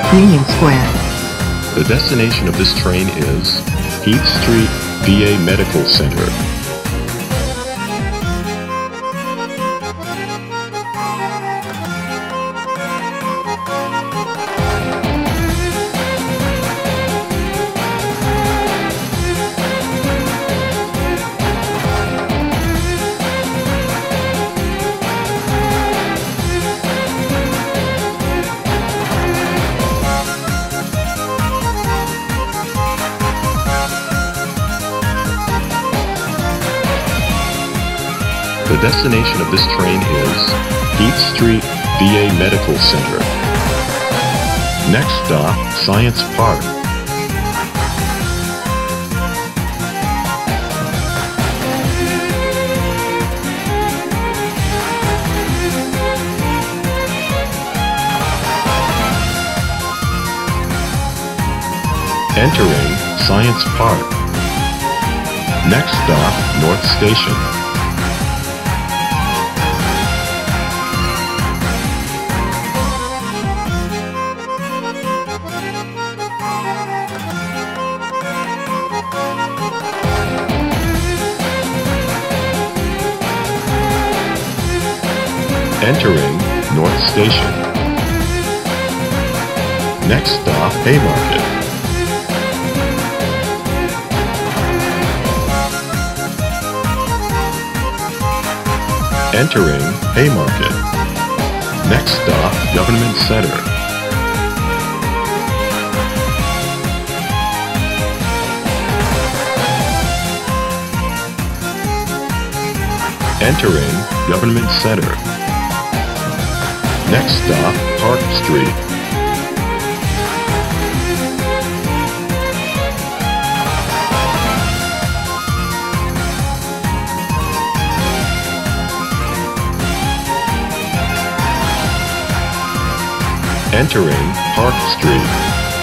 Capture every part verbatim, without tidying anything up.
Union Square. The destination of this train is Heath Street, V A Medical Center. The destination of this train is Heath Street, V A Medical Center. Next stop, Science Park. Entering Science Park. Next stop, North Station. Entering North Station. Next stop, Haymarket. Entering Haymarket. Next stop, Government Center. Entering Government Center. Next stop, Park Street. Entering Park Street.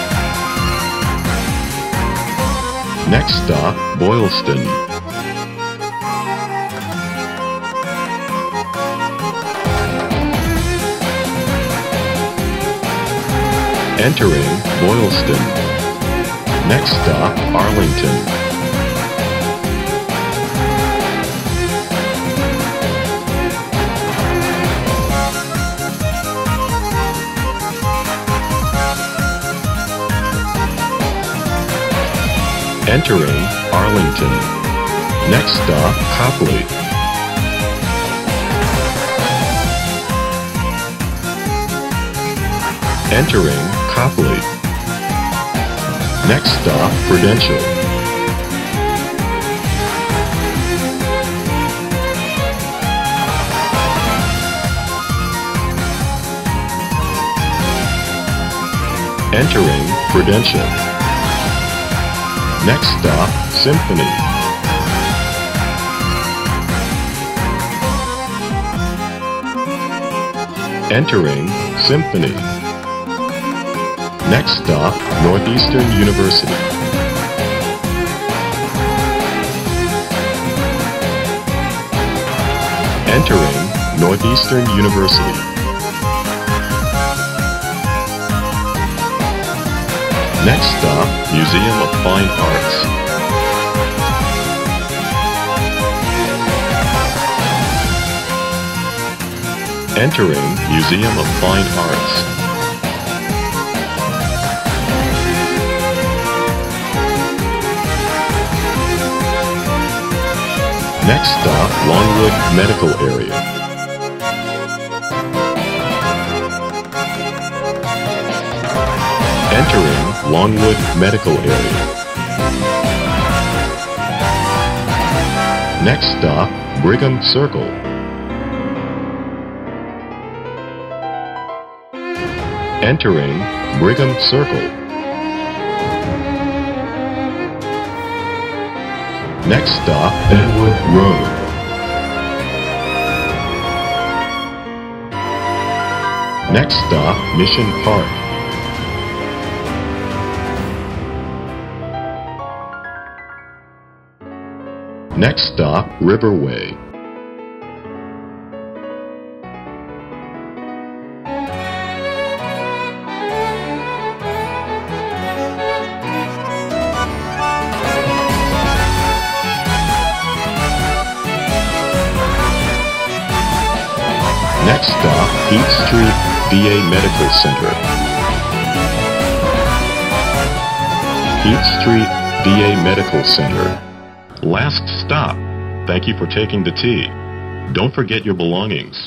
Next stop, Boylston. Entering Boylston. Next stop, Arlington. Entering Arlington. Next stop, Copley. Entering Copley. Next stop, Prudential. Entering Prudential. Next stop, Symphony. Entering Symphony. Next stop, Northeastern University. Entering Northeastern University. Next stop, Museum of Fine Arts. Entering Museum of Fine Arts. Next stop, Longwood Medical Area. Entering Longwood Medical Area. Next stop, Brigham Circle. Entering Brigham Circle. Next stop, Edgewood Road. Next stop, Mission Park. Next stop, Riverway. Next stop, Heath Street, V A Medical Center. Heath Street, V A Medical Center. Last stop. Thank you for taking the T. Don't forget your belongings.